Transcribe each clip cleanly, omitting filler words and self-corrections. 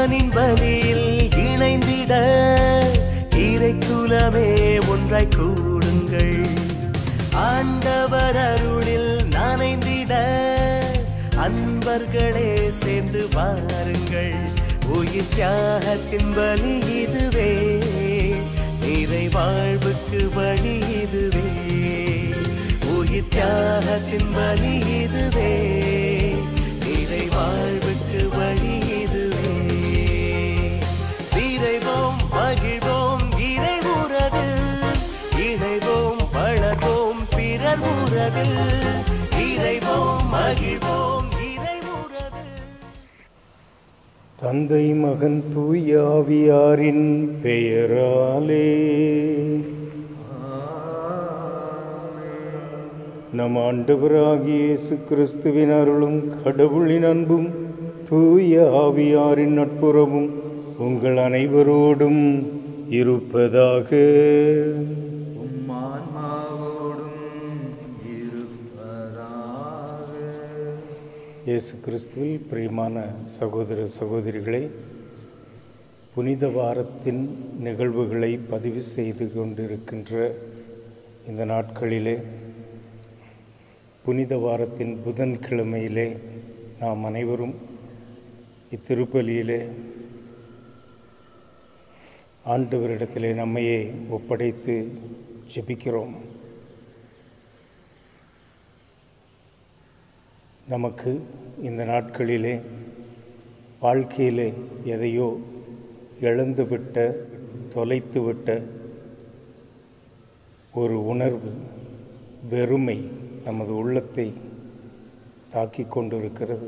ஜீவனின் பலியில் இணைந்திட இறைக்குலமே ஒன்றாய் கூடுங்கள். ஆண்டவர் அருளில் நனைந்திட அன்பர்களே சேர்ந்து வாருங்கள். உயிர் தியாகத்தின் பலி இதுவே, நிறை வாழ்வுக்கு வழி இதுவே. உயிர் தியாகத்தின் பலி இதுவே, நிறை வாழ்வுக்கு வழி இதுவே. விரைவோம் மகிழ்வோம் இறை உறவில், இணைவோம் வளர்வோம் பிறர் உறவில். இறைவோம் மகிழ்வோம் இறை உறவில். தந்தை மகன் தூய ஆவியாரின் பெயராலே நம் ஆண்டவராகிய இயேசு கிறிஸ்துவின் அருளும் கடவுளின் அன்பும் தூய ஆவியாரின் நட்புறவும் உங்கள் அனைவரோடும் இருப்பதாக. இயேசு கிறிஸ்துவில் பிரியமான சகோதர சகோதரிகளே, புனித வாரத்தின் நிகழ்வுகளை பதிவு செய்து கொண்டிருக்கின்ற இந்த நாட்களிலே, புனித வாரத்தின் புதன்கிழமையிலே நாம் அனைவரும் இத்திருப்பலியிலே ஆண்டவரிடத்திலே நம்மையே ஒப்படைத்து ஜெபிக்கிறோம். நமக்கு இந்த நாட்களிலே வாழ்க்கையிலே எதையோ இழந்துவிட்ட, தொலைத்துவிட்ட ஒரு உணர்வு, வெறுமை நமது உள்ளத்தை தாக்கிக் கொண்டிருக்கிறது.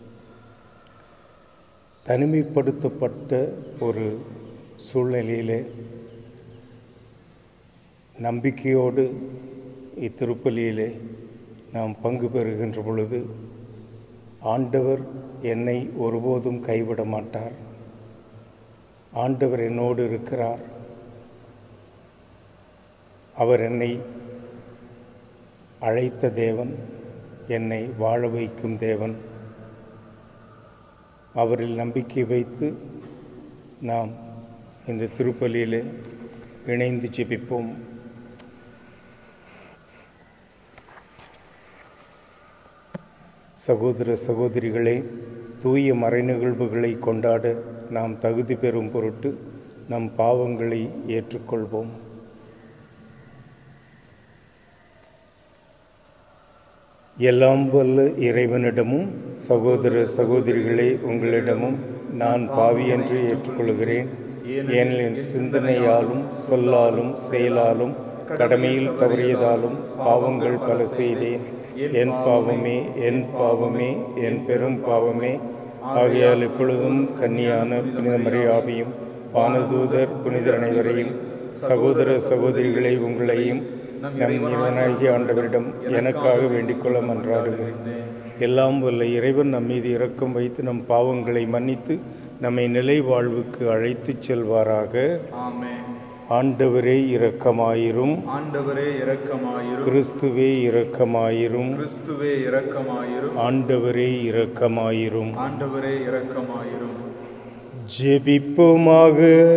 தனிமைப்படுத்தப்பட்ட ஒரு சூழ்நிலையிலே நம்பிக்கையோடு இத்திருப்பலியிலே நாம் பங்கு பெறுகின்ற பொழுது, ஆண்டவர் என்னை ஒருபோதும் கைவிட மாட்டார், ஆண்டவர் என்னோடு இருக்கிறார், அவர் என்னை அழைத்த தேவன், என்னை வாழ வைக்கும் தேவன், அவரில் நம்பிக்கை வைத்து நாம் இந்த திருப்பலியிலே இணைந்து ஜெபிப்போம். சகோதர சகோதரிகளே, தூய மறை நிகழ்வுகளை கொண்டாட நாம் தகுதி பெறும் பொருட்டு நம் பாவங்களை ஏற்றுக்கொள்வோம். எல்லாம் வல்ல இறைவனிடமும் சகோதர சகோதரிகளே உங்களிடமும் நான் பாவி என்று ஏற்றுக்கொள்கிறேன். ஏனெனில் என் சிந்தனையாலும் சொல்லாலும் செயலாலும் கடமையில் தவறியதாலும் பாவங்கள் பல செய்தேன். என் பாவமே, என் பாவமே, என் பெரும் பாவமே. ஆகையால் எப்பொழுதும் கன்னியான புனித மரியாவையும் வானதூதர் புனிதர் அனைவரையும் சகோதர சகோதரிகளை உங்களையும் நம் இறைவனாகிய ஆண்டவரிடம் எனக்காக வேண்டிக்கொள்ள மன்றாடுகிறேன். எல்லாம் வல்ல இறைவன் நம் மீது இரக்கம் வைத்து நம் பாவங்களை மன்னித்து நம்மை நிலை வாழ்வுக்கு அழைத்துச் செல்வாராக. ஆண்டவரே இரக்கமாயிரும், ஆண்டவரே இரக்கமாயிரும். கிறிஸ்துவே இரக்கமாயிரும், கிறிஸ்துவே இரக்கமாயிரும். ஆண்டவரே இரக்கமாயிரும், ஆண்டவரே இரக்கமாயிரும். ஜெபிப்போமாக.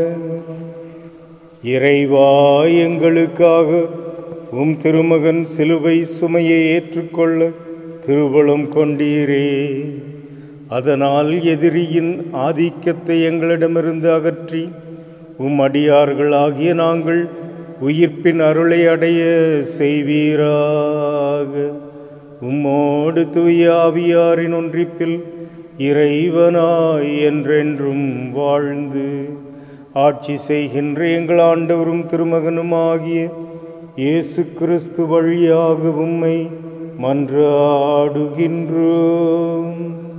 இறைவா, எங்களுக்காக உம் திருமகன் சிலுவை சுமையை ஏற்றுக்கொள்ள திருவுளம் கொண்டீரே. அதனால் எதிரியின் ஆதிக்கத்தை எங்களிடமிருந்து அகற்றி உம் அடியார்களாகிய நாங்கள் உயிர்ப்பின் அருளை அடைய செய்வீராக. உம்மோடு தூய ஆவியாரின் ஒன்றிப்பில் இறைவனாய் என்றென்றும் வாழ்ந்து ஆட்சி செய்கின்ற எங்கள் ஆண்டவரும் திருமகனுமாகிய இயேசு கிறிஸ்து வழியாக உம்மை மன்றாடுகின்றோம்.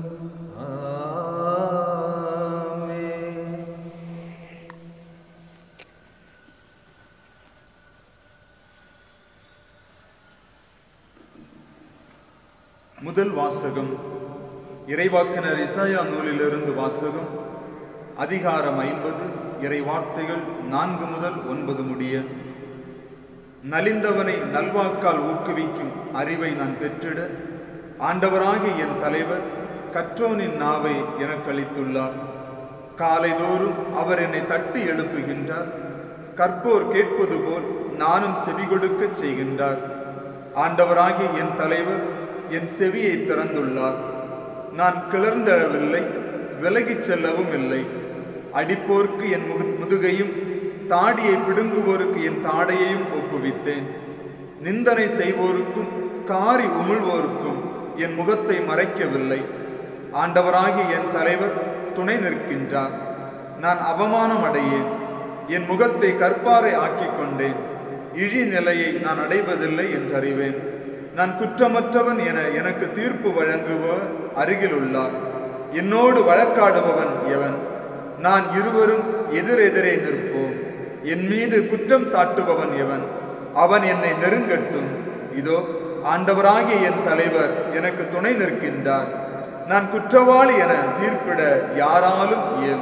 முதல் வாசகம் இறைவாக்கினர் இசாயா நூலிலிருந்து வாசகம். அதிகாரம் 50, இறை வார்த்தைகள் 4 முதல் 9 முடிய. நலிந்தவனை நல்வாக்கால் ஊக்குவிக்கும் அறிவை நான் பெற்றிட ஆண்டவராகிய என் தலைவர் கற்றோனின் நாவை எனக்கு அளித்துள்ளார். காலைதோறும் அவர் என்னை தட்டி எழுப்புகின்றார். கற்போர் கேட்பது போல் நானும் செவி கொடுக்கச் செய்கின்றார். ஆண்டவராகிய என் தலைவர் என் செவியை திறந்துள்ளார். நான் கிளர்ந்தெழவில்லை, விலகிச் செல்லவும் இல்லை. அடிப்போர்க்கு என் முதுகையும் தாடியை பிடுங்குவோருக்கு என் தாடையையும் ஒப்புவித்தேன். நிந்தனை செய்வோருக்கும் காரி உமிழ்வோருக்கும் என் முகத்தை மறைக்கவில்லை. ஆண்டவராகிய என் தலைவர் துணை நிற்கின்றார். நான் அவமானம் அடையேன். என் முகத்தை கற்பாரை ஆக்கிக் கொண்டேன். இழி நிலையை நான் அடைவதில்லை என்றறிவேன். நான் குற்றமற்றவன் என எனக்கு தீர்ப்பு வழங்குபவர் அருகில் உள்ளார். என்னோடு வழக்காடுபவன் எவன்? நான் இருவரும் எதிரெதிரே நிற்போம். என் மீது குற்றம் சாட்டுபவன் எவன்? அவன் என்னை நெருங்கட்டும். இதோ ஆண்டவராகிய என் தலைவர் எனக்கு துணை நிற்கின்றார். நான் குற்றவாளி என தீர்ப்பிட யாரால்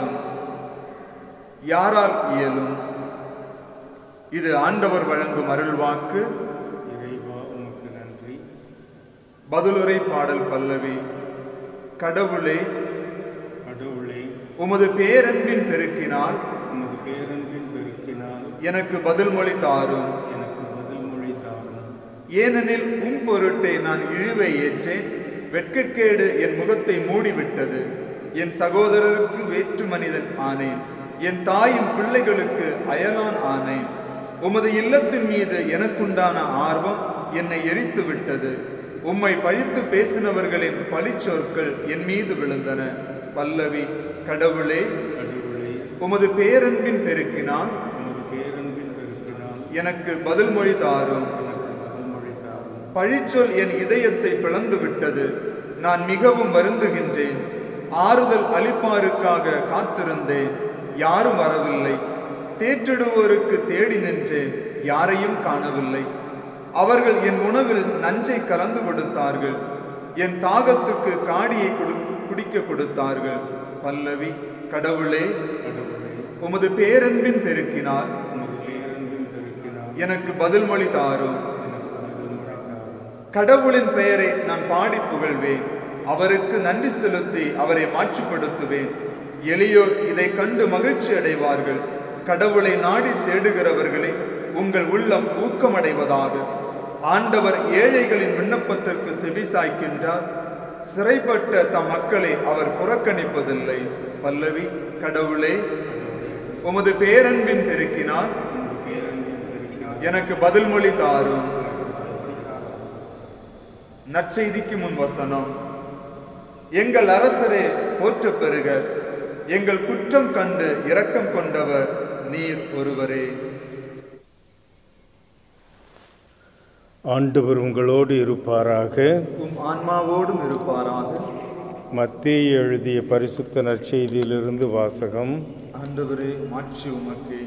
இயலும்? இது ஆண்டவர் வழங்கும் அருள்வாக்கு. இறைவா உமக்கு நன்றி. பதிலுரை பாடல் பல்லவி. கடவுளே, உமது பேரன்பின் பெருக்கினால் எனக்கு பதில் மொழி தாரும். ஏனெனில் பொருட்டே நான் இழிவை ஏற்றேன். வெட்கக்கேடு என் முகத்தை மூடிவிட்டது. என் சகோதரருக்கு வேற்று மனிதன் ஆனேன். என் தாயின் பிள்ளைகளுக்கு அயலான் ஆனேன். உமது இல்லத்தின் மீது எனக்குண்டான ஆர்வம் என்னை எரித்து விட்டது. உம்மை பழித்து பேசினவர்களின் பழிச்சொற்கள் என் மீது விழுந்தன. பல்லவி. கடவுளே, உமது பேரன்பின் பெருக்கினால் எனக்கு பதில் மொழி தாரும். பழிச்சொல் என் இதயத்தை பிளந்து விட்டது. நான் மிகவும் வருந்துகின்றேன். ஆறுதல் அளிப்பாருக்காக காத்திருந்தேன், யாரும் வரவில்லை. தேற்றிடுவோருக்கு தேடி நின்றேன், யாரையும் காணவில்லை. அவர்கள் என் உணவில் நஞ்சை கலந்து கொடுத்தார்கள். என் தாகத்துக்கு காடியை குடிக்க கொடுத்தார்கள். பல்லவி. கடவுளே, உமது பேரன்பின் பெருக்கினால் எனக்கு பதில் மொழி தாரும். கடவுளின் பெயரை நான் பாடி புகழ்வேன். அவருக்கு நன்றி செலுத்தி அவரை மாட்சிப்படுத்துவேன். எளியோர் இதை கண்டு மகிழ்ச்சி அடைவார்கள். கடவுளை நாடி தேடுகிறவர்களை உங்கள் உள்ளம் ஊக்கமடைவதாக. ஆண்டவர் ஏழைகளின் விண்ணப்பத்திற்கு செவி சாய்க்கின்றார். சிறைப்பட்ட தம் மக்களை அவர் புறக்கணிப்பதில்லை. பல்லவி. கடவுளே, உமது பேரன்பின் பெருக்கினால் எனக்கு பதில் மொழி தாரும். நற்செய்திக்கு முன் வசனம். எங்கள் அரசரே போற்ற பெறுக. எங்கள் குற்றம் கண்டு இரக்கம் கொண்டவர் நீர் ஒருவரே. ஆண்டவர் உங்களோடு இருப்பாராக. உம் ஆன்மாவோடும் இருப்பாராக. மத்தேயு எழுதிய பரிசுத்த நற்செய்தியிலிருந்து வாசகம். ஆண்டவரே, மாட்சி உமக்கே.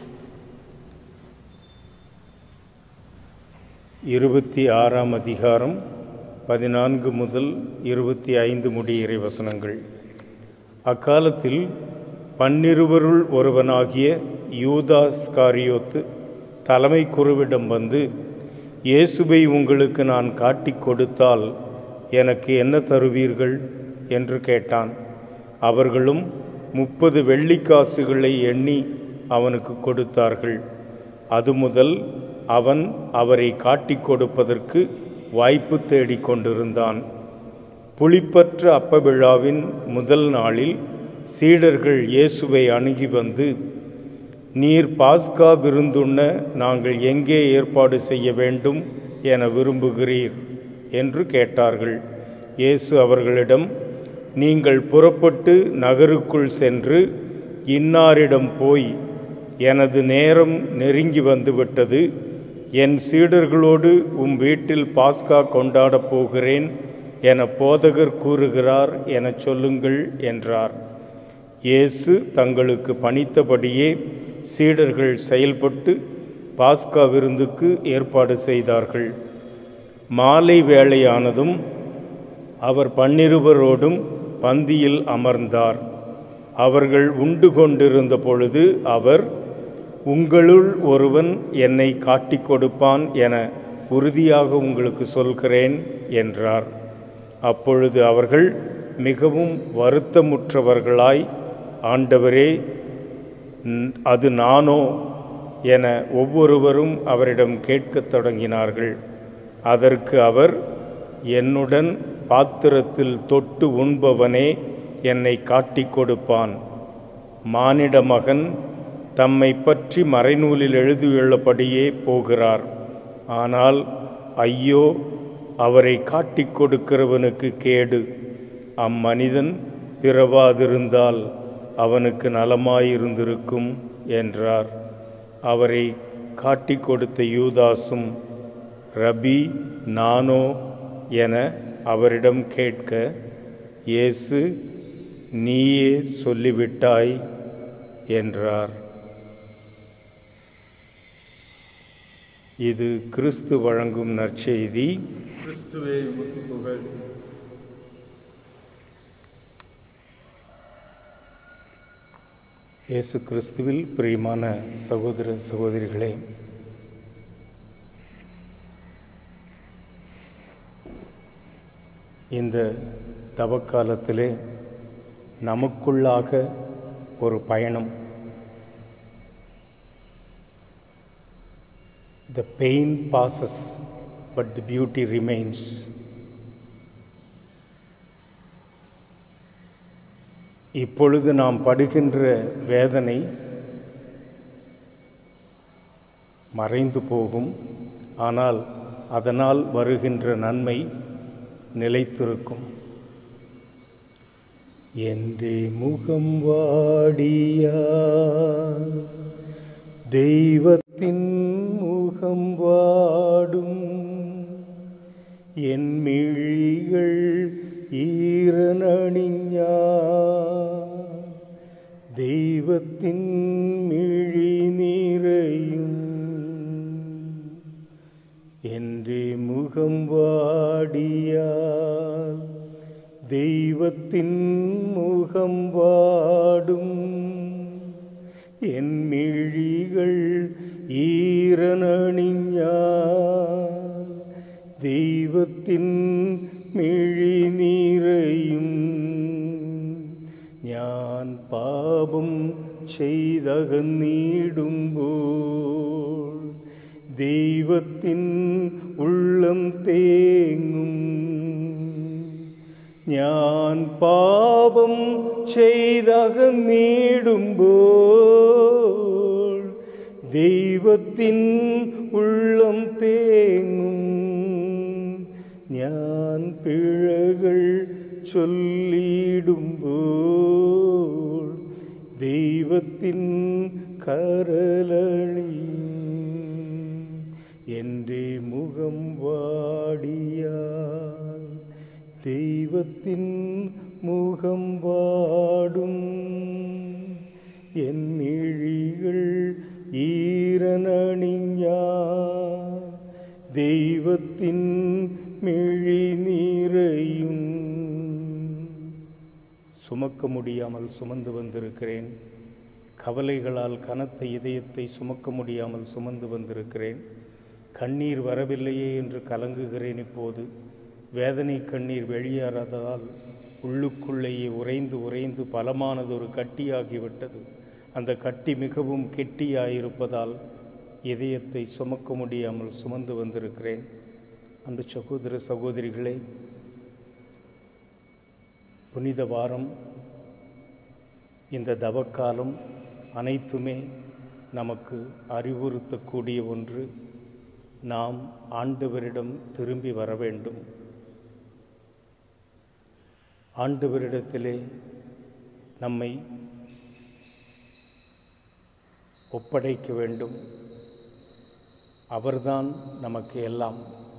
26ஆம் அதிகாரம் 14 முதல் 25 முடிய இறைவசனங்கள். அக்காலத்தில் 12 ஒருவனாகிய யூதா ஸ்காரியோத்து தலைமை குருவிடம் வந்து, இயேசுவை உங்களுக்கு நான் காட்டிக் கொடுத்தால் எனக்கு என்ன தருவீர்கள் என்று கேட்டான். அவர்களும் 30 வெள்ளிக்காசுகளை எண்ணி அவனுக்கு கொடுத்தார்கள். அது முதல் அவன் அவரை காட்டிக் கொடுப்பதற்கு வாய்ப்பு தேடிக் கொண்டிருந்தான். புளிப்பற்ற அப்ப விழாவின் முதல் நாளில் சீடர்கள் இயேசுவை அணுகி வந்து, நீர் பாஸ்கா விருந்துண்ண நாங்கள் எங்கே ஏற்பாடு செய்ய வேண்டும் என விரும்புகிறீர் என்று கேட்டார்கள். இயேசு அவர்களிடம், நீங்கள் புறப்பட்டு நகருக்குள் சென்று இன்னாரிடம் போய், எனது நேரம் நெருங்கி வந்துவிட்டது, என் சீடர்களோடு வீட்டில் பாஸ்கா கொண்டாடப் போகிறேன் என போதகர் கூறுகிறார் எனச் சொல்லுங்கள் என்றார். இயேசு தங்களுக்கு பணித்தபடியே சீடர்கள் செயல்பட்டு பாஸ்கா விருந்துக்கு ஏற்பாடு செய்தார்கள். மாலை வேளையானதும் அவர் 12 பந்தியில் அமர்ந்தார். அவர்கள் உண்டு கொண்டிருந்த பொழுது அவர், உங்களுள் ஒருவன் என்னை காட்டிக் கொடுப்பான் என உறுதியாக உங்களுக்கு சொல்கிறேன் என்றார். அப்பொழுது அவர்கள் மிகவும் வருத்தமுற்றவர்களாய் ஆண்டவரே, அது நானோ என ஒவ்வொருவரும் அவரிடம் கேட்கத் தொடங்கினார்கள். அதற்கு அவர், என்னுடன் பாத்திரத்தில் தொட்டு உண்பவனே என்னை காட்டிக் கொடுப்பான். மானிட மகன் தம்மை பற்றி மறைநூலில் எழுதியுள்ளபடியே போகிறார். ஆனால் ஐயோ, அவரை காட்டிக் கொடுக்கிறவனுக்கு கேடு. அம்மனிதன் பிறவாதிருந்தால் அவனுக்கு நலமாயிருந்திருக்கும் என்றார். அவரை காட்டிக் கொடுத்த யூதாசும், ரபி, நானோ என அவரிடம் கேட்க, இயேசு, நீயே சொல்லிவிட்டாய் என்றார். இது கிறிஸ்து வழங்கும் நற்செய்தி. கிறிஸ்துவே உமக்கு புகழ். இயேசு கிறிஸ்துவில் பிரியமான சகோதர சகோதரிகளே, இந்த தவக்காலத்திலே நமக்குள்ளாக ஒரு பயணம். The pain passes, but the beauty remains. இப்பொழுது நாம் படுகின்ற வேதனை மறைந்து போகும். ஆனால் அதனால் வருகின்ற நன்மை நிலைத்திருக்கும். என்றே முகம் வாடியா, தெய்வத்தின் முகம் வாடும், என் மிழிகள் ஈரனணிஞா, தெய்வத்தின் மிழி நிறையும். என்றே முகம் வாடியால் தெய்வத்தின் முகம் வாடும், என் மிழிகள் ஈரனணிஞா, தெய்வத்தின் மிழி நிறையும். ஞான் பாபம் செய்தகன்னிடும்போல் தெய்வத்தின் உள்ளம் தேங்கும். ஞான் பாவம் செய்தகன்னிடும்போல் தெய்வத்தின் உள்ளம் தேங்கும். ஞான் பிழைகள் சொல்லிடும்போல் தெய்வத்தின் கரலழியும். என்றே முகம் வாடியால் தெய்வத்தின் முகம் வாடும், என் மிழிகள் ஈரனணிஞா, தெய்வத்தின் மிழி நிறையும். சுமக்க முடியாமல் சுமந்து வந்திருக்கிறேன். கவலைகளால் கனத்த இதயத்தை சுமக்க முடியாமல் சுமந்து வந்திருக்கிறேன். கண்ணீர் வரவில்லையே என்று கலங்குகிறேன். இப்போது வேதனை கண்ணீர் வெளியேறாததால் உள்ளுக்குள்ளேயே உறைந்து உறைந்து பலமானதொரு கட்டியாகிவிட்டது. அந்த கட்டி மிகவும் கெட்டியாயிருப்பதால் இதயத்தை சுமக்க முடியாமல் சுமந்து வந்திருக்கிறேன். அன்பு சகோதர சகோதரிகளே, புனித வாரம், இந்த தவக்காலம் அனைத்துமே நமக்கு அறிவுறுத்தக்கூடிய ஒன்று. நாம் ஆண்டவரிடம் திரும்பி வர வேண்டும். ஆண்டவரிடத்திலே நம்மை ஒப்படைக்க வேண்டும். அவர்தான் நமக்கு எல்லாம்.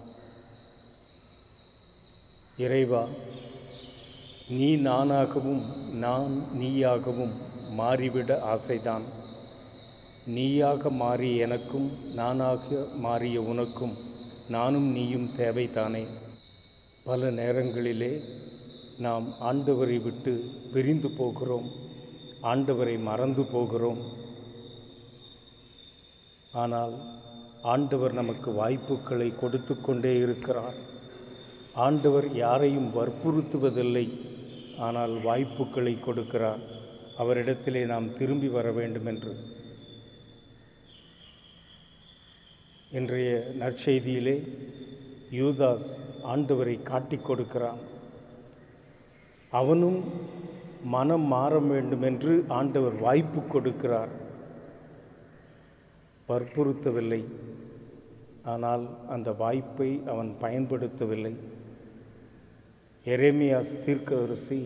இறைவா, நீ நானாகவும் நான் நீயாகவும் மாறிவிட ஆசைதான். நீயாக மாறிய எனக்கும் நானாக மாறிய உனக்கும் நானும் நீயும் தேவைதானே. பல நேரங்களிலே நாம் ஆண்டவரை விட்டு பிரிந்து போகிறோம், ஆண்டவரை மறந்து போகிறோம். ஆனால் ஆண்டவர் நமக்கு வாய்ப்புகளை கொடுத்து கொண்டே இருக்கிறார். ஆண்டவர் யாரையும் வற்புறுத்துவதில்லை, ஆனால் வாய்ப்புகளை கொடுக்கிறார். அவரிடத்திலே நாம் திரும்பி வர வேண்டும் என்று இன்றைய நற்செய்தியிலே யூதாஸ் ஆண்டவரை காட்டிக் கொடுக்கிறான். அவனும் மனம் மாற வேண்டும் என்று ஆண்டவர் வாய்ப்பு கொடுக்கிறார். வற்புறுத்தவில்லை, ஆனால் அந்த வாய்ப்பை அவன் பயன்படுத்தவில்லை. எரேமியாஸ் தீர்க்கதரிசி,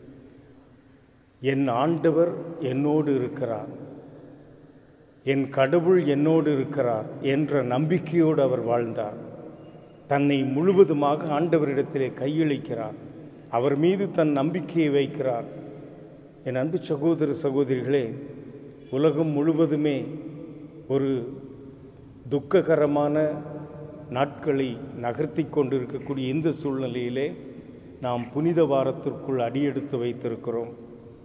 என் ஆண்டவர் என்னோடு இருக்கிறார், என் கடவுள் என்னோடு இருக்கிறார் என்ற நம்பிக்கையோடு அவர் வாழ்ந்தார். தன்னை முழுவதுமாக ஆண்டவரிடத்திலே கையளிக்கிறார். அவர் மீது தன் நம்பிக்கையை வைக்கிறார். என் அன்பு சகோதர சகோதரிகளே, உலகம் முழுவதுமே ஒரு துக்ககரமான நாட்களை நகர்த்தி கொண்டிருக்கக்கூடிய இந்த சூழ்நிலையிலே நாம் புனித வாரத்திற்குள் அடியெடுத்து வைத்திருக்கிறோம்.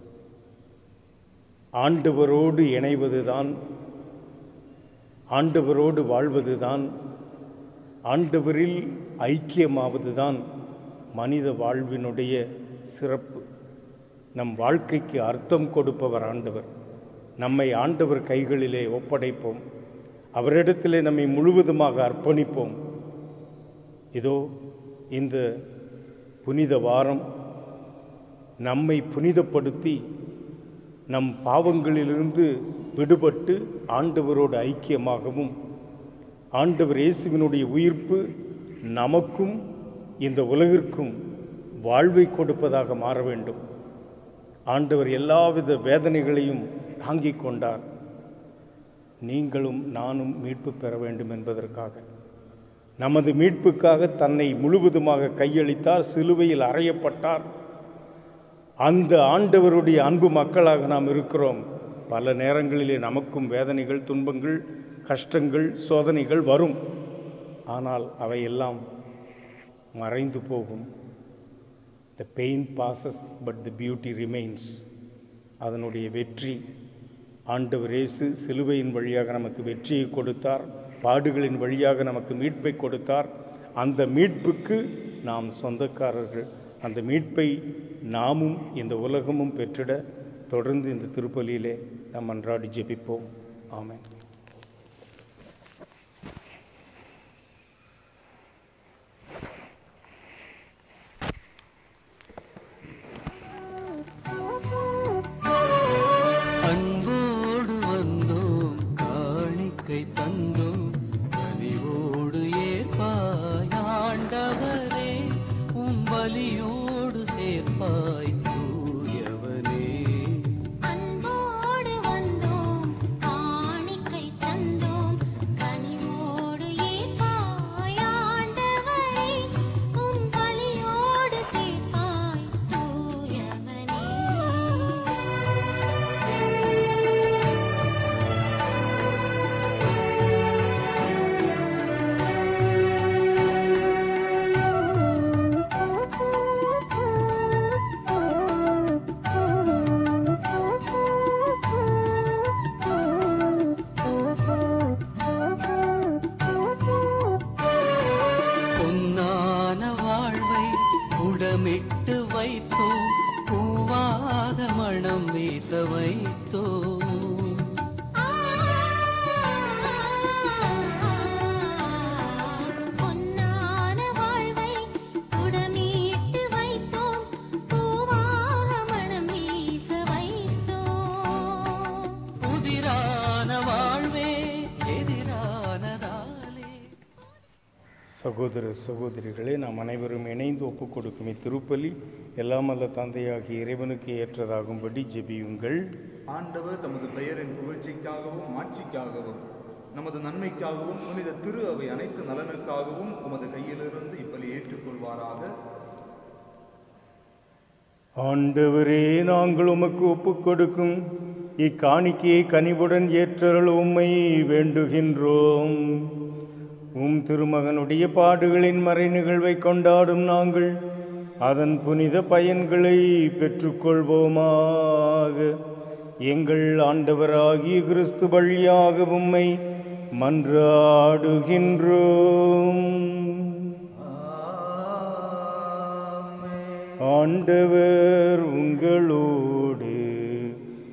ஆண்டவரோடு இணைவதுதான், ஆண்டவரோடு வாழ்வதுதான், ஆண்டவரில் ஐக்கியமாவதுதான் மனித வாழ்வினுடைய சிறப்பு. நம் வாழ்க்கைக்கு அர்த்தம் கொடுப்பவர் ஆண்டவர். நம்மை ஆண்டவர் கைகளிலே ஒப்படைப்போம். அவரிடத்திலே நம்மை முழுவதுமாக அர்ப்பணிப்போம். இதோ இந்த புனித வாரம் நம்மை புனிதப்படுத்தி நம் பாவங்களிலிருந்து விடுபட்டு ஆண்டவரோடு ஐக்கியமாகவும், ஆண்டவர் இயேசுவினுடைய உயிர்ப்பு நமக்கும் இந்த உலகிற்கும் வாழ்வை கொடுப்பதாக மாற வேண்டும். ஆண்டவர் எல்லாவித வேதனைகளையும் தாங்கிக் கொண்டார். நீங்களும் நானும் மீட்பு பெற வேண்டும் என்பதற்காக, நமது மீட்புக்காக தன்னை முழுவதுமாக கையளித்தார், சிலுவையில் அறையப்பட்டார். அந்த ஆண்டவருடைய அன்பு மக்களாக நாம் இருக்கிறோம். பல நேரங்களிலே நமக்கும் வேதனைகள், துன்பங்கள், கஷ்டங்கள், சோதனைகள் வரும். ஆனால் அவையெல்லாம் மறைந்து போகும். The pain passes but the beauty remains. அதனுடைய வெற்றி, ஆண்டவர் இயேசு சிலுவையின் வழியாக நமக்கு வெற்றியை கொடுத்தார், பாடுகளின் வழியாக நமக்கு மீட்பை கொடுத்தார். அந்த மீட்புக்கு நாம் சொந்தக்காரர்கள். அந்த மீட்பை நாமும் இந்த உலகமும் பெற்றிட தொடர்ந்து இந்த திருப்பலியிலே நாம் அன்றாடி ஜெபிப்போம். ஆமென். அன்போடு வந்தோம், காணிக்கை தந்தோம், கனிவோடு ஏற்பாய் ஆண்டவரே, உம் பலியோடு சேர்ப்பாய் தூயவனே. அன்போடு வந்தோம், காணிக்கை தந்தோம், கனிவோடு ஏற்பாய் ஆண்டவரே, உம் பலியோடு சேர்ப்பாய் தூயவனே. பொன்னான வாழ்வை உடமிட்டு வைத்தோம், பூவாக மணம் வீச வைத்தோம். பொன்னான வாழ்வை உடமீட்டு வைத்தோம், பூவாக மணம் வீச வைத்தோம். புதிரான வாழ்வே எதிரானதாலே. சகோதர சகோதரிகளே, நாம் அனைவரும் இணைந்து ஒப்புக் கொடுக்கும் இத்திருப்பலி எல்லாம் அல்ல தந்தையாகிய இறைவனுக்கு ஏற்றதாகும்படி ஜெபியுங்கள். ஆண்டவர் தமது பெயரின் புகழ்ச்சிக்காகவும் மாட்சிக்காகவும் நமது நன்மைக்காகவும் புனித திரு அவை அனைத்து நலனுக்காகவும் உமது கையிலிருந்து இப்பலி ஏற்றுக்கொள்வாராக. ஆண்டவரே, நாங்கள் உமக்கு ஒப்புக் கொடுக்கும் இக்காணிக்கையை கனிவுடன் ஏற்றருள் உம்மை வேண்டுகின்றோம். உம் திருமகனுடைய பாடுகளின் மறை நிகழ்வை கொண்டாடும் நாங்கள் அதன் புனித பயன்களை பெற்றுக்கொள்வோமாக. எங்கள் ஆண்டவராகிய கிறிஸ்து வழியாக உம்மை மன்றாடுகின்றோம். ஆண்டவர் உங்களோடு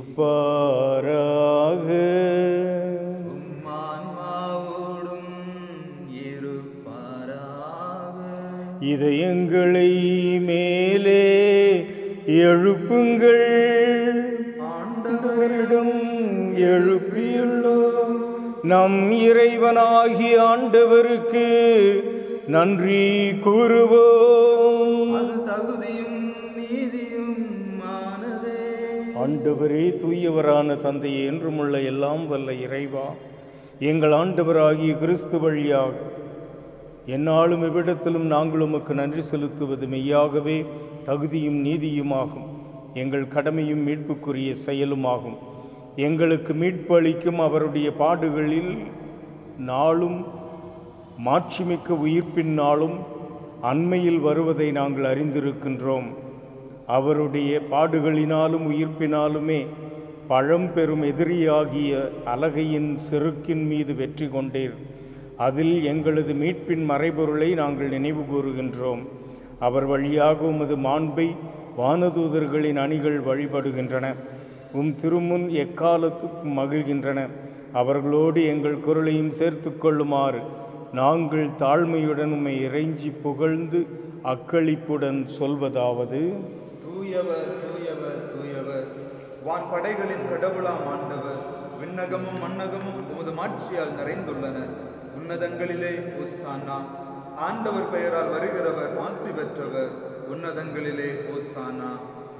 ஆன்மாவோடும் இருப்பாராக. இதயங்களை மேலே எழுப்புங்கள், ஆண்டவரிடம் எழுப்பியுள்ளோம். நம் இறைவனாகிய ஆண்டவருக்கு நன்றி கூறுவோம். அது தகுதியும் நீதியும் ஆனதே. ஆண்டவரே, தூயவரான தந்தையே, என்றுமுள்ள எல்லாம் வல்ல இறைவா, எங்கள் ஆண்டவராகிய கிறிஸ்து வழியாக எந்நாளும் எவ்விடத்திலும் நாங்கள் உமக்கு நன்றி செலுத்துவது மெய்யாகவே தகுதியும் நீதியுமாகும், எங்கள் கடமையும் மீட்புக்குரிய செயலுமாகும். எங்களுக்கு மீட்பு அளிக்கும் அவருடைய பாடுகளில் நாளும் மாட்சிமிக்க உயிர்ப்பின் நாளும் அண்மையில் வருவதை நாங்கள் அறிந்திருக்கின்றோம். அவருடைய பாடுகளினாலும் உயிர்ப்பினாலுமே பழம்பெரும் எதிரியாகிய அலகையின் செருக்கின் மீது வெற்றி கொண்டீர். அதில் எங்களது மீட்பின் மறைபொருளை நாங்கள் நினைவு கூறுகின்றோம். அவர் வழியாக உமது மாண்பை வானதூதர்களின் அணிகள் வழிபடுகின்றன. உம் திருமுன் எக்காலத்துக்கும் மகிழ்கின்றன. அவர்களோடு எங்கள் குரலையும் சேர்த்து கொள்ளுமாறு நாங்கள் தாழ்மையுடன் உம்மை இறைஞ்சி புகழ்ந்து அக்களிப்புடன் சொல்வதாவது: தூயவர் தூயவர் தூயவர், வான்படைகளின் கடவுளாம் ஆண்டவர். விண்ணகமும் மண்ணகமும் உமது மாட்சியால் நிறைந்துள்ளன. உன்னதங்களிலே ஓசானா. ஆண்டவர் பெயரால் வருகிறவர் ஆசி பெற்றவர். உன்னதங்களிலே ஓசானா.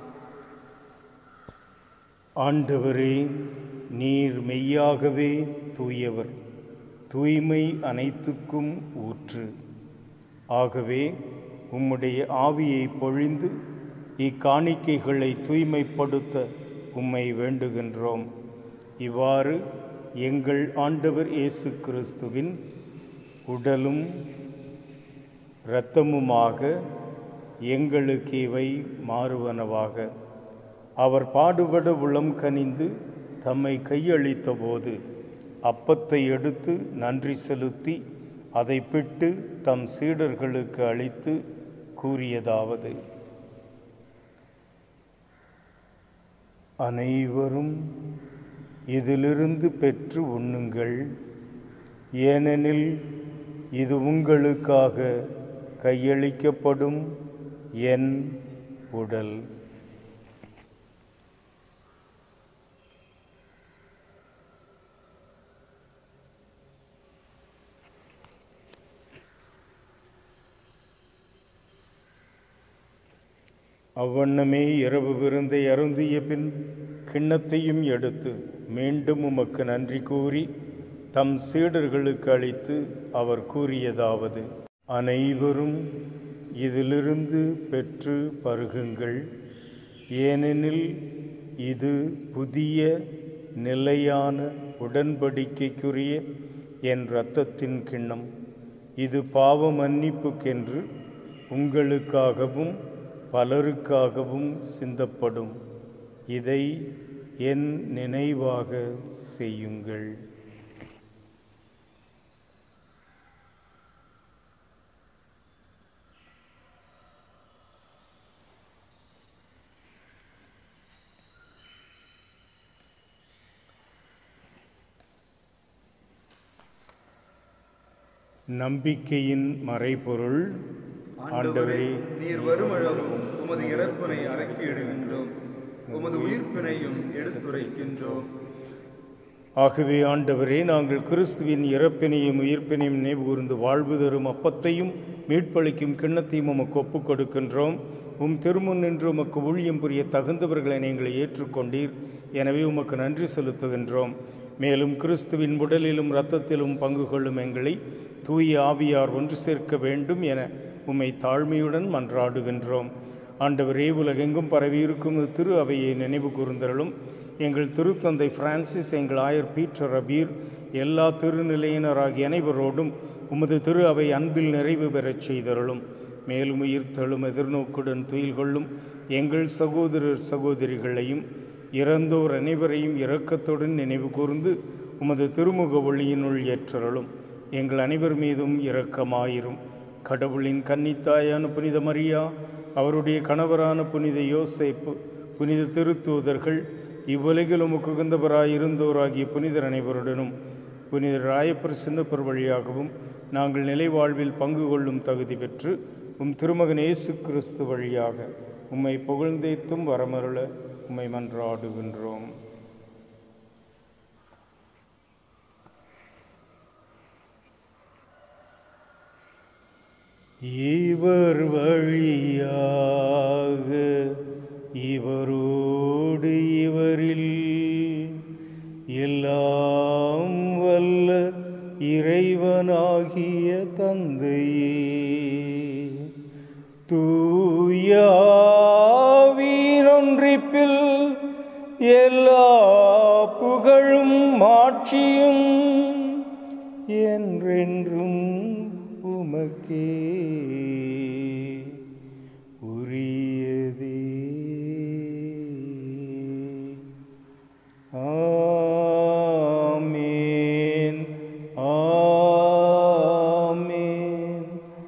ஆண்டவரே, நீர் மெய்யாகவே தூயவர், தூய்மை அனைத்துக்கும் ஊற்று. ஆகவே உம்முடைய ஆவியை பொழிந்து இக்காணிக்கைகளை தூய்மைப்படுத்த உம்மை வேண்டுகின்றோம். இவ்வாறு எங்கள் ஆண்டவர் இயேசு கிறிஸ்துவின் உடலும் இரத்தமுமாக எங்களுக்கு இவை மாறுவனவாக. அவர் பாடுபட உளம் கனிந்து தம்மை கையளித்த போது அப்பத்தை எடுத்து நன்றி செலுத்தி அதை பிட்டு தம் சீடர்களுக்கு அளித்து கூறியதாவது: அனைவரும் இதிலிருந்து பெற்று உண்ணுங்கள், ஏனெனில் இது உங்களுக்காக கையளிக்கப்படும் என் உடல். அவ்வண்ணமே இரவு விருந்தை அருந்திய பின் கிண்ணத்தையும் எடுத்து மீண்டும் உமக்கு நன்றி கூறி தம் சீடர்களுக்கு அளித்து அவர் கூறியதாவது: அனைவரும் இதிலிருந்து பெற்று பருகுங்கள், ஏனெனில் இது புதிய நிலையான உடன்படிக்கைக்குரிய என் இரத்தத்தின் கிண்ணம். இது பாவ மன்னிப்புக்கென்று உங்களுக்காகவும் பலருக்காகவும் சிந்தப்படும். இதை என் நினைவாக செய்யுங்கள். நம்பிக்கையின் மறைபொருள். ஆண்டவரே, நீர் வருமளவும் உமது இறப்பினை அறிக்கையிடுகின்றோம், உமது உயிர்ப்பினையும் எடுத்துரைக்கின்றோம். ஆகவே ஆண்டவரே, நாங்கள் கிறிஸ்துவின் இறப்பினையும் உயிர்ப்பினையும் நினைவு கூர்ந்து வாழ்வு தரும் அப்பத்தையும் மீட்பளிக்கும் கிண்ணத்தையும் உமக்கு ஒப்புக் கொடுக்கின்றோம். உம் திருமுன் நின்று உமக்கு ஊழியம் புரிய தகுந்தவர்களை நீங்கள் ஏற்றுக்கொண்டீர். எனவே உமக்கு நன்றி செலுத்துகின்றோம். மேலும் கிறிஸ்துவின் உடலிலும் இரத்தத்திலும் பங்கு கொள்ளும் எங்களை தூய ஆவியார் ஒன்று சேர்க்க வேண்டும் என உம்மை தாழ்மையுடன் மன்றாடுகின்றோம். ஆண்டவரே, உலகெங்கும் பரவியிருக்கும் திரு அவையை நினைவு கூர்ந்தருளும். எங்கள் திருத்தந்தை பிரான்சிஸ், எங்கள் ஆயர் பீட்டர் அபீர், எல்லா திருநிலையினராகிய அனைவரோடும் உமது திரு அவை அன்பில் நிறைவு பெறச் செய்தருளும். மேலும் உயிர்த்தெழும் எதிர்நோக்குடன் துயில் கொள்ளும் எங்கள் சகோதரர் சகோதரிகளையும் இறந்தோர் அனைவரையும் இரக்கத்துடன் நினைவு கூர்ந்து உமது திருமுக ஒளியினுள் ஏற்றருளும். எங்கள் அனைவர் மீதும் இரக்கமாயிரும். கடவுளின் கன்னித்தாயான புனித மரியா, அவருடைய கணவரான புனித யோசேப்பு, புனித திருத்தூதர்கள், இவ்வுலகில் உமக்கு உகந்தவராய் இருந்தோராகிய புனிதர் அனைவருடனும் புனிதர் ராயப்பர் சின்னப்பர் வழியாகவும் நாங்கள் நிலை வாழ்வில் பங்கு கொள்ளும் தகுதி பெற்று உம் திருமகன் இயேசு கிறிஸ்து வழியாக உம்மை புகழ்ந்தேத்தும் வரமருள உம்மை மன்றாடுகின்றோம். இவர் வழியாக இவரோடு இவரில் எல்லாம் வல்ல இறைவனாகிய தந்தையே, தூய ஆவியின் ஒன்றிப்பில் எல்லா புகழும் மாட்சியும் என்றென்றும் உமக்கே உரியதே. ஆமென், ஆமென்,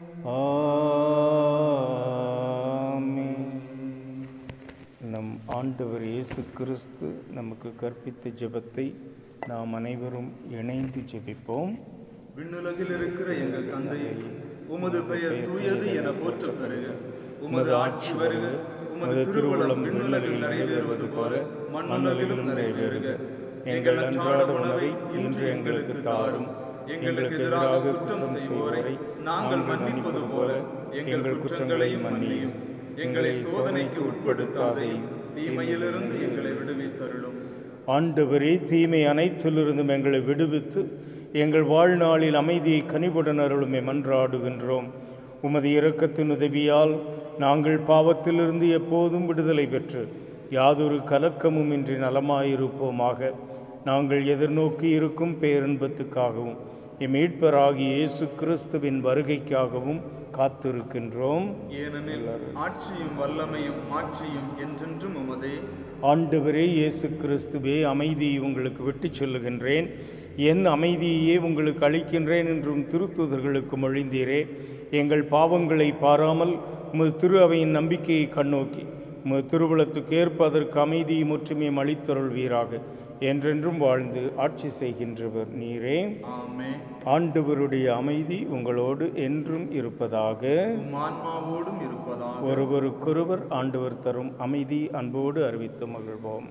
ஆமென். நம் ஆண்டவர் இயேசு கிறிஸ்து நமக்கு கற்பித்த ஜெபத்தை நாம் அனைவரும் இணைந்து ஜெபிப்போம். விண்ணுலகில் இருக்கிற எங்கள் தந்தையே, உமது பெயர் தூயது என போற்றப் பெறுக. உமது ஆட்சி வருக. உமது திருவுளம் விண்ணுலகில் நிறைவேறுவது போல மண்ணுலகிலும் நிறைவேறுக. எங்கள் அன்றாட உணவை இன்று எங்களுக்கு தாரும். எங்களுக்கு எதிராக குற்றம் செய்வோரை நாங்கள் மன்னிப்பது போல எங்கள் குற்றங்களையும் மன்னியும். எங்களை சோதனைக்கு உட்படுத்தாதேயும், தீமையிலிருந்து எங்களை விடுவித்தருளும். ஆண்டவரே, தீமை அனைத்திலிருந்தும் எங்களை விடுவித்து எங்கள் வாழ்நாளில் அமைதியை கனிவுடன் அருளுமே மன்றாடுகின்றோம். உமது இரக்கத்தின் உதவியால் நாங்கள் பாவத்திலிருந்து எப்போதும் விடுதலை பெற்று யாதொரு கலக்கமும் இன்றி நலமாயிருப்போமாக. நாங்கள் எதிர்நோக்கி இருக்கும் பேரின்பத்துக்காகவும் எம் மீட்பராகிய இயேசு கிறிஸ்துவின் வருகைக்காகவும் காத்திருக்கின்றோம். ஏனெனில் ஆட்சியும் வல்லமையும் மாட்சியும் என்றென்றும் உமதே. ஆண்டவரே இயேசு கிறிஸ்துவே, அமைதியை உங்களுக்கு விட்டுச் சொல்லுகின்றேன், என் அமைதியையே உங்களுக்கு அளிக்கின்றேன் என்றும் திருத்தூதர்களுக்கு மொழிந்தீரே. எங்கள் பாவங்களை பாராமல் உமது திரு அவையின் நம்பிக்கையை கண்ணோக்கி உமது திருவுளத்துக்கு ஏற்ப அதற்கு அமைதியை முற்றுமையும் அளித்தருள்வீராக. என்றென்றும் வாழ்ந்து ஆட்சி செய்கின்றவர் நீரே. ஆமென். ஆண்டவருடைய அமைதி உங்களோடு என்றும் இருப்பதாக. ஆன்மாவோடும் இருப்பதாக. ஒருவருக்கொருவர் ஆண்டவர் தரும் அமைதி அன்போடு அறிவித்து மகிழ்வோம்.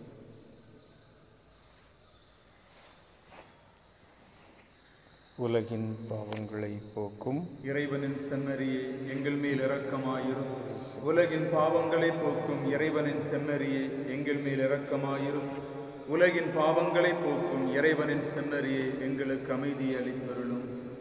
உலகின் பாவங்களை போக்கும் இறைவனின் செம்மறியே, எங்கள் மேல் இரக்கமாயிரும். உலகின் பாவங்களை போக்கும் இறைவனின் செம்மறியே, எங்கள் மேல் இரக்கமாயிரும். உலகின் பாவங்களை போக்கும் இறைவனின் செம்மறியே, எங்களுக்கு அமைதி அளித்தருளும்.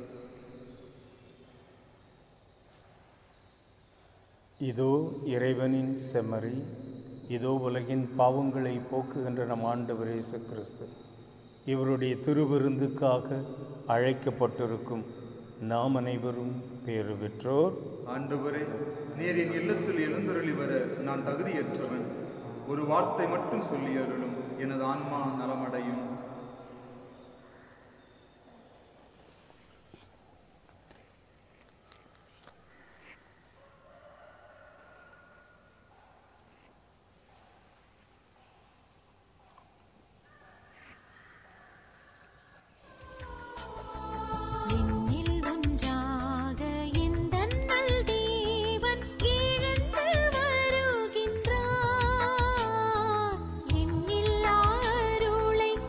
இதோ இறைவனின் செம்மறி, இதோ உலகின் பாவங்களை போக்குகின்ற நம் ஆண்டவர் இயேசு கிறிஸ்து. இவருடைய திருவிருந்துக்காக அழைக்கப்பட்டிருக்கும் நாம் அனைவரும் பேறு பெற்றோர். ஆண்டவரே, நீர் என் இல்லத்தில் எழுந்தருளி வர நான் தகுதியற்றவன். ஒரு வார்த்தை மட்டும் சொல்லி அருளும், எனது ஆன்மா நலமடையும். எண்ணில்லா அருளை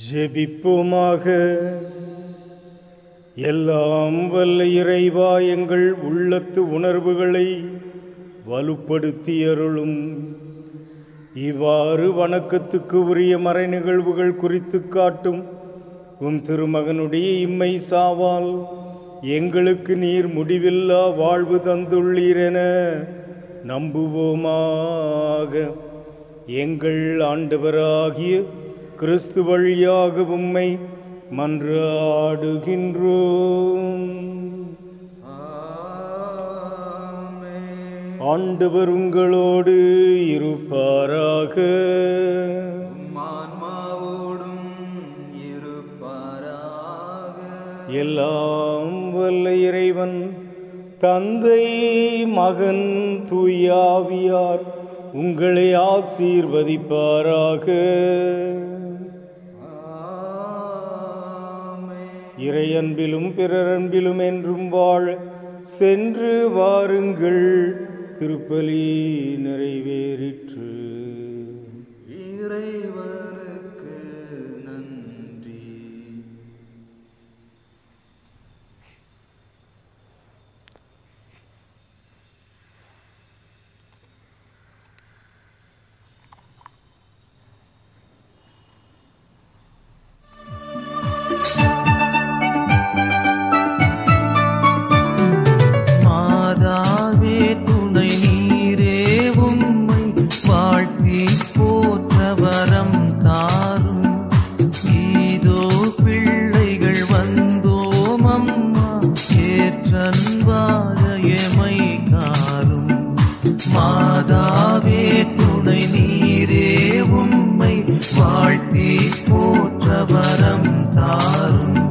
ஜெபிப்போமாக. எல்லாம் வல்ல இறைவா, எங்கள் உள்ளத்து உணர்வுகளை வலுப்படுத்தி அருளும். இவ்வாறு வணக்கத்துக்கு உரிய மறை நிகழ்வுகள் குறித்து காட்டும் உம் திருமகனுடைய இம்மை சாவால் எங்களுக்கு நீர் முடிவில்லா வாழ்வு தந்துள்ளீரென நம்புவோமாக. எங்கள் ஆண்டவராகிய கிறிஸ்து வழியாக உம்மை மன்றாடுகின்றோம். ஆண்டவர் உங்களோடு இருப்பாராக. ஆன்மாவோடும் இருப்பாராக. எல்லாம் வல்ல இறைவன் தந்தை, மகன், தூயாவியார் உங்களை ஆசீர்வதிப்பாராக. இறையன்பிலும் பிறரன்பிலும் என்றும் வாழ சென்று வாருங்கள். திருப்பலி நிறைவேறிற்று. இறைவனுக்கு நன்றி. மாதாவே துணை நீரே, உம்மை வாழ்த்தி போற்ற வரம் தாரும். இதோ பிள்ளைகள் வந்தோம் அம்மா, ஏற்றன்பாக எமை காரும். மாதாவே துணை நீரே, உம்மை வாழ்த்தி போற்ற வரம் தாரும்.